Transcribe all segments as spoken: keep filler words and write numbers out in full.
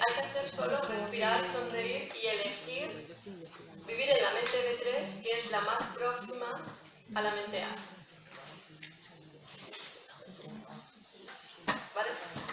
hay que hacer solo respirar, sonreír y elegir vivir en la mente B tres, que es la más próxima a la mente A. ¿Vale?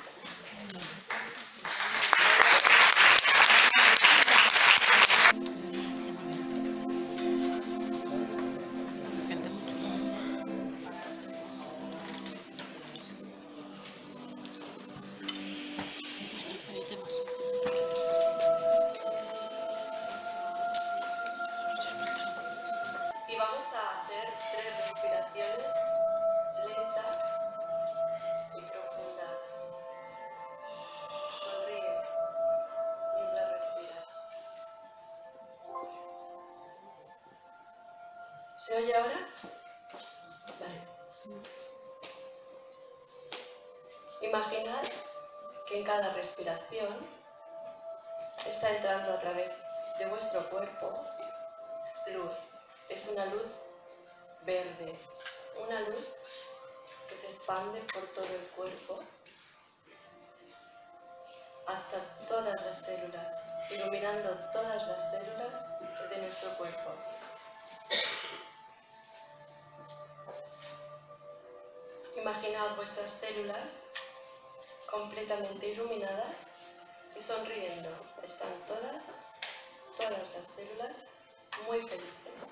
Y vamos a hacer tres respiraciones lentas y profundas. Sonríe mientras respiras. ¿Se oye ahora? Vale. Imaginad que en cada respiración está entrando a través de vuestro cuerpo luz. Es una luz verde, una luz que se expande por todo el cuerpo hasta todas las células, iluminando todas las células de nuestro cuerpo. Imaginad vuestras células completamente iluminadas y sonriendo. Están todas, todas las células muy felices.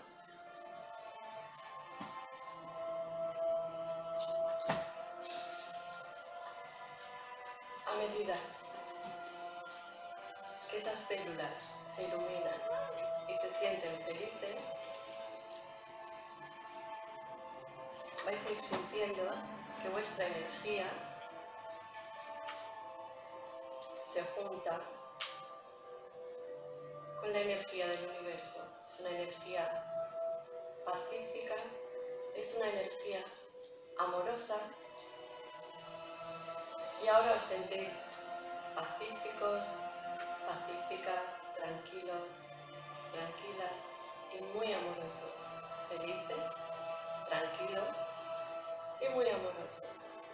A medida que esas células se iluminan y se sienten felices, vais a ir sintiendo que vuestra energía se junta con la energía del universo. Es una energía pacífica, es una energía amorosa, y ahora os sentís pacíficos, pacíficas, tranquilos, tranquilas y muy amorosos, felices, tranquilos y muy amorosos.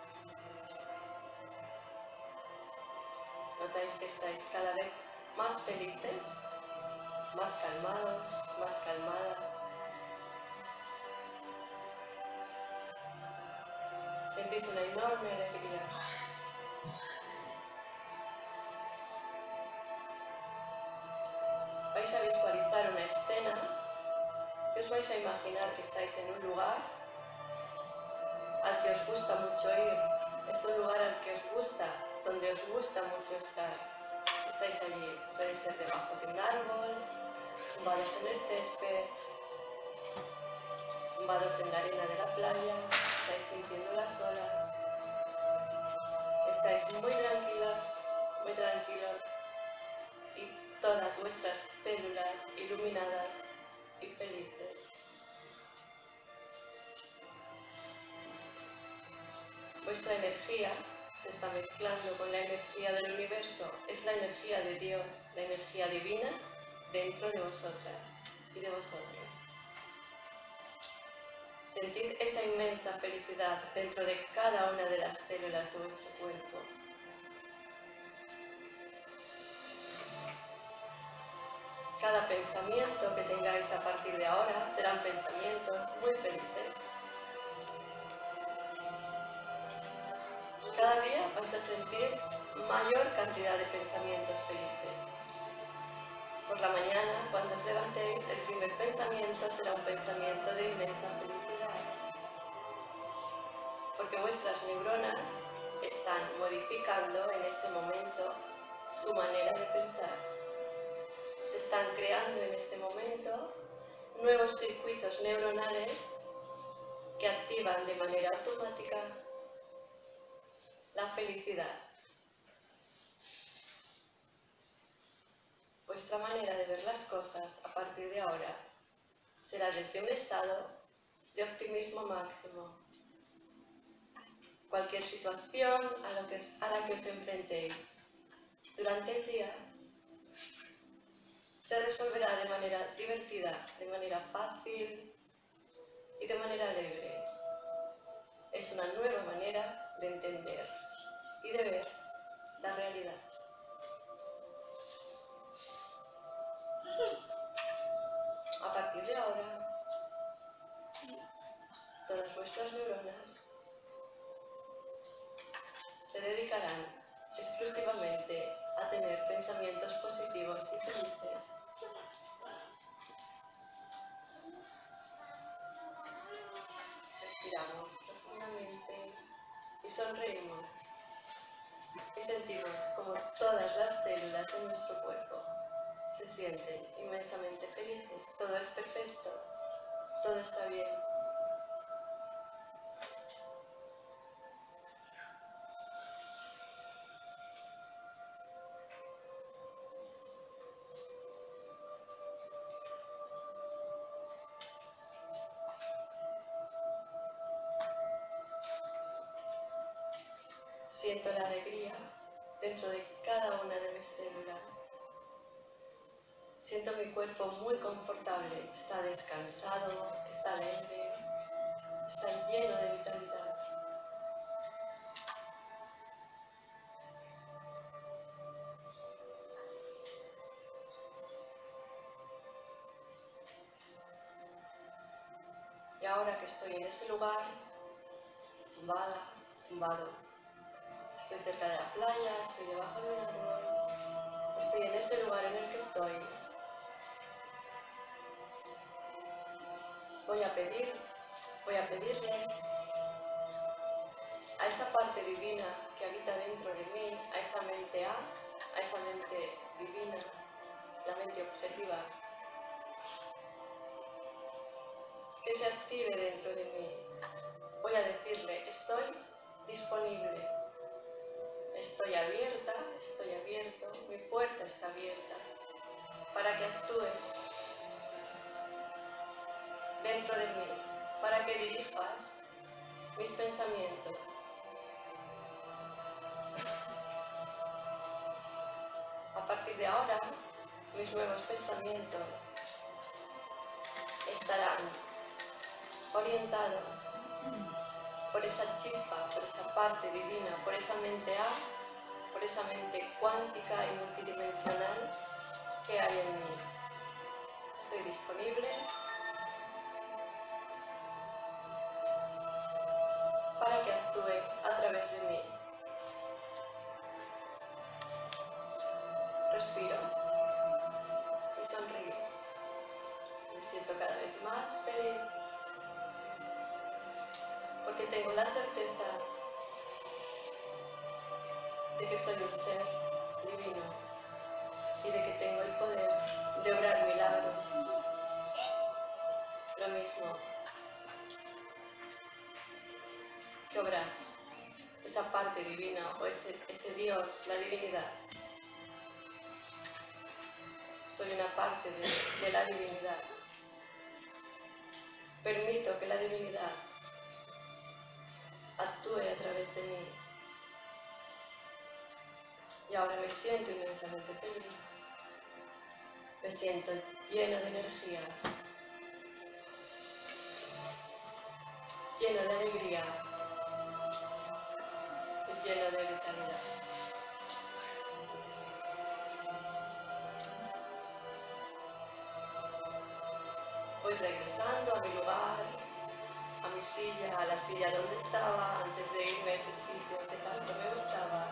Notáis que estáis cada vez más felices, más calmados, más calmadas. Sentís una enorme alegría. Vais a visualizar una escena que os vais a imaginar que estáis en un lugar al que os gusta mucho ir. Es un lugar al que os gusta, donde os gusta mucho estar. Estáis allí, puede ser debajo de un árbol, tumbados en el césped, tumbados en la arena de la playa, estáis sintiendo las olas, estáis muy tranquilas, muy tranquilos y todas vuestras células iluminadas y felices. Vuestra energía se está mezclando con la energía del universo, es la energía de Dios, la energía divina dentro de vosotras y de vosotros. Sentid esa inmensa felicidad dentro de cada una de las células de vuestro cuerpo. Cada pensamiento que tengáis a partir de ahora serán pensamientos muy felices. Cada día vais a sentir mayor cantidad de pensamientos felices. Por la mañana, cuando os levantéis, el primer pensamiento será un pensamiento de inmensa felicidad. Porque vuestras neuronas están modificando en este momento su manera de pensar. Se están creando en este momento nuevos circuitos neuronales que activan de manera automática la felicidad. Vuestra manera de ver las cosas a partir de ahora será desde un estado de optimismo máximo. Cualquier situación a, lo que, a la que os enfrentéis durante el día se resolverá de manera divertida, de manera fácil y de manera alegre. Es una nueva manera de entender y de ver la realidad. partir de ahora, todas vuestras neuronas se dedicarán exclusivamente a tener pensamientos positivos y felices. Respiramos profundamente y sonreímos y sentimos como todas las células de nuestro cuerpo se sienten inmensamente felices. Todo es perfecto, todo está bien. Siento la alegría dentro de cada una de mis células. Siento mi cuerpo muy confortable, está descansado, está alegre, está lleno de vitalidad. Y ahora que estoy en ese lugar, tumbada, tumbado, estoy cerca de la playa, estoy debajo de un árbol, estoy en ese lugar en el que estoy. Voy a pedir, voy a pedirle a esa parte divina que habita dentro de mí, a esa mente A, a esa mente divina, la mente objetiva, que se active dentro de mí. Voy a decirle, estoy disponible, estoy abierta, estoy abierto, mi puerta está abierta para que actúes dentro de mí, para que dirijas mis pensamientos. A partir de ahora, mis nuevos pensamientos estarán orientados por esa chispa, por esa parte divina, por esa mente A, por esa mente cuántica y multidimensional que hay en mí. Estoy disponible para que actúe a través de mí. Respiro y sonrío. Me siento cada vez más feliz porque tengo la certeza de que soy un ser divino y de que tengo el poder de obrar milagros. Lo mismo que obrar esa parte divina o ese, ese Dios, la divinidad. Soy una parte de, de la divinidad. Permito que la divinidad actúe a través de mí. Y ahora me siento inmensamente feliz. Me siento lleno de energía, lleno de alegría y lleno de vitalidad. Voy regresando a mi lugar, a mi silla, a la silla donde estaba antes de irme a ese sitio que tanto me gustaba.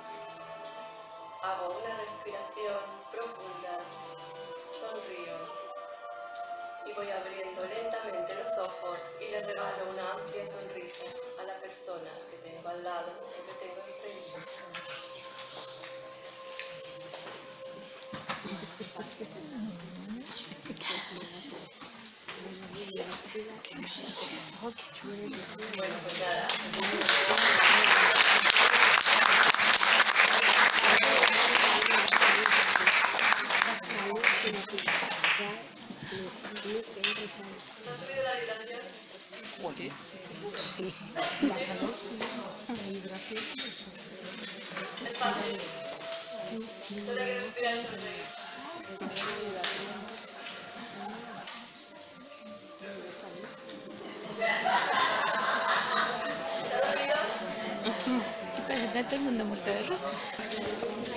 Hago una respiración profunda, sonrío y voy abriendo lentamente los ojos y le regalo una amplia sonrisa a la persona que tengo al lado o que tengo enfrente. Bueno, pues nada. ¿No ha subido la vibración? Sí. Sí. Es fácil. Solo hay que respirar y sonreír. ¿Te presentas todo el mundo muerto de risa?